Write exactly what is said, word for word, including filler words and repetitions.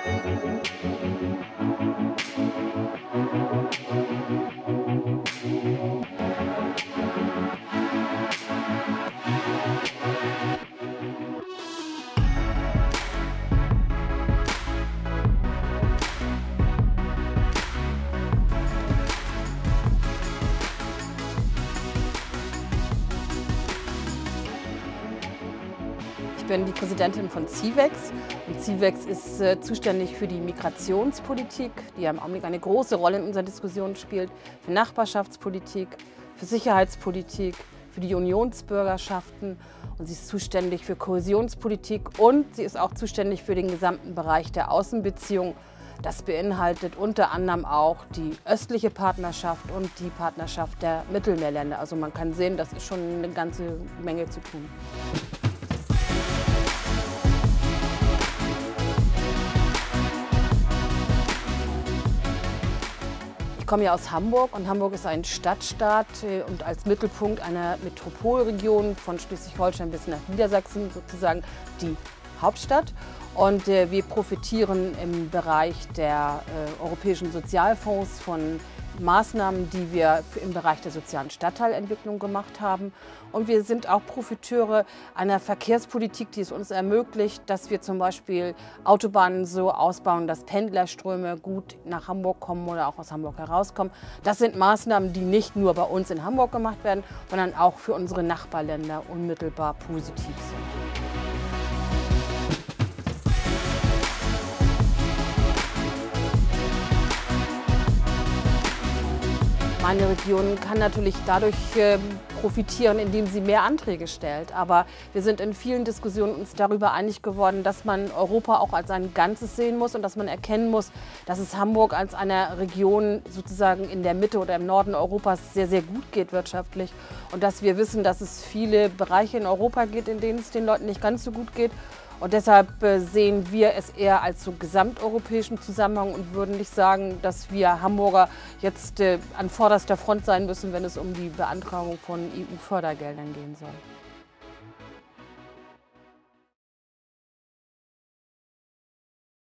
Ich bin die Präsidentin von CIVEX. Und CIVEX ist äh, zuständig für die Migrationspolitik, die ja im Augenblick eine große Rolle in unserer Diskussion spielt, für Nachbarschaftspolitik, für Sicherheitspolitik, für die Unionsbürgerschaften. Und sie ist zuständig für Kohäsionspolitik und sie ist auch zuständig für den gesamten Bereich der Außenbeziehungen. Das beinhaltet unter anderem auch die östliche Partnerschaft und die Partnerschaft der Mittelmeerländer. Also man kann sehen, das ist schon eine ganze Menge zu tun. Ich komme ja aus Hamburg und Hamburg ist ein Stadtstaat und als Mittelpunkt einer Metropolregion von Schleswig-Holstein bis nach Niedersachsen sozusagen die Hauptstadt. Und äh, wir profitieren im Bereich der äh, europäischen Sozialfonds von Maßnahmen, die wir im Bereich der sozialen Stadtteilentwicklung gemacht haben. Und wir sind auch Profiteure einer Verkehrspolitik, die es uns ermöglicht, dass wir zum Beispiel Autobahnen so ausbauen, dass Pendlerströme gut nach Hamburg kommen oder auch aus Hamburg herauskommen. Das sind Maßnahmen, die nicht nur bei uns in Hamburg gemacht werden, sondern auch für unsere Nachbarländer unmittelbar positiv sind. Meine Region kann natürlich dadurch äh, profitieren, indem sie mehr Anträge stellt. Aber wir sind in vielen Diskussionen uns darüber einig geworden, dass man Europa auch als ein Ganzes sehen muss und dass man erkennen muss, dass es Hamburg als einer Region sozusagen in der Mitte oder im Norden Europas sehr, sehr gut geht wirtschaftlich. Und dass wir wissen, dass es viele Bereiche in Europa gibt, in denen es den Leuten nicht ganz so gut geht. Und deshalb sehen wir es eher als so gesamteuropäischen Zusammenhang und würden nicht sagen, dass wir Hamburger jetzt an vorderster Front sein müssen, wenn es um die Beantragung von E U-Fördergeldern gehen soll.